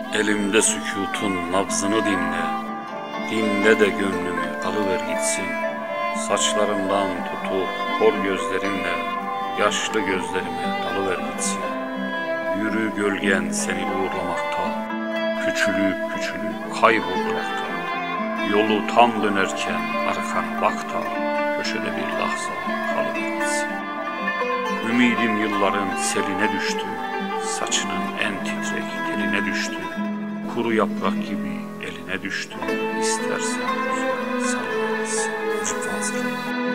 Elimde sükutun nabzını dinle, dinle de gönlümü alıver gitsin. Saçlarımdan tutup kor gözlerinle, yaşlı gözlerime dalıver gitsin. Yürü gölgen seni uğurlamakta, küçülüp küçülüp kayboldurakta. Yolu tam dönerken arkana bak da, köşede bir lahza kalıver gitsin. Ümidim yılların seline düştü, saçının en titrek teline düştü. Kuru yaprak gibi eline düştü, istersen rüzgara salıver gitsin.